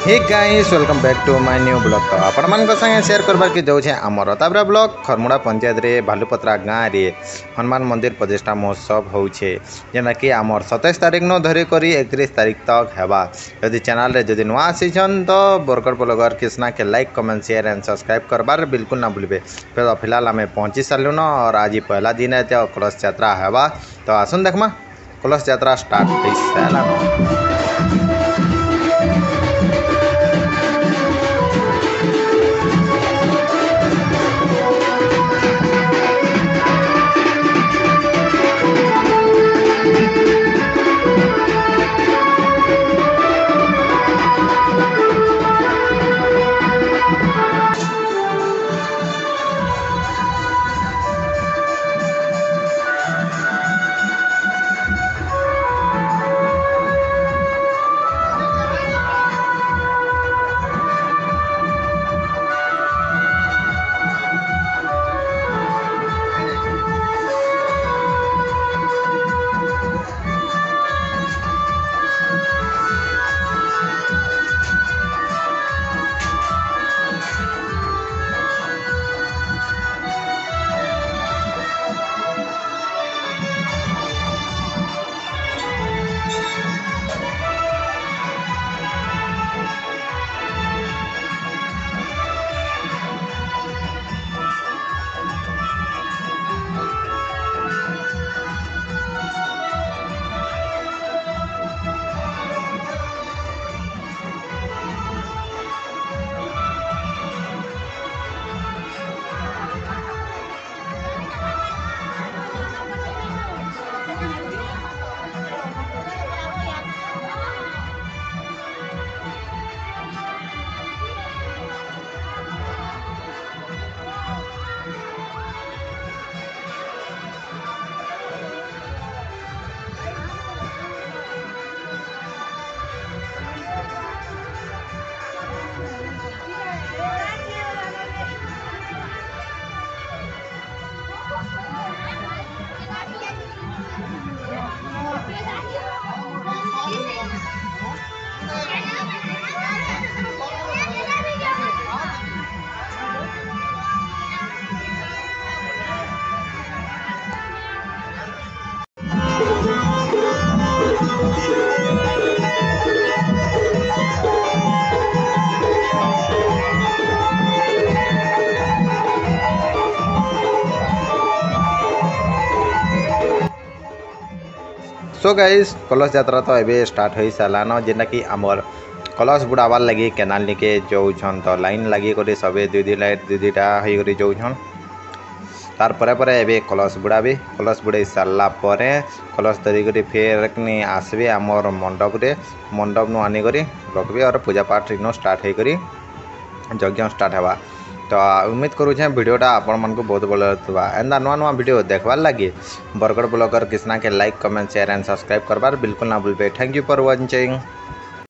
Hey guys welcome back to my new blog. तो आपण मान संगे शेयर करबार के जाऊे आमर ताबरा ब्लॉग खरमुड़ा पंचायत रे भालुपत्रा गाँव रे हनुमान मंदिर प्रतिष्ठा महोत्सव होउछे जेना कि आमर 27 तारीख न धरी करी 31 तारीख तक हेबा। यदि चैनल रे यदि नुआ आसीछन तो बरगढ़ ब्लॉगर कृष्णा के like comment share and subscribe करबार बिल्कुल ना भूलबे। फिलहाल आम पहुँची सारू न और आज पहला दिन है तो कलश यात्रा हेबा। तो आसन देखमा कलश यात्रा स्टार्ट हो सारा। सो गाइस कलश यात्रा तो एबे स्टार्ट हो सारान जेना कि आमर कलश बुड़ाबार लगी केनाल निके जाऊन तो लाइन लगी कर सबे दुईटा हो जाऊन तार परे एबे कलश बुड़ाबे। कलश बुड़ाई सारा कलश धरिक फेर आसबे आमर मंडप नु आनिक रखबे और पूजा पाठ इन स्टार्ट होकर यज्ञ स्टार्ट होगा। तो उम्मीद करुचे वीडियोटा आपण मानक बहुत भल लगुवा एंदा नुआ नुआ वीडियो देखबार लगे बरगढ़ ब्लॉगर कृष्णा के like comment share and subscribe करबार बिल्कुल ना भूलबे। Thank you for watching.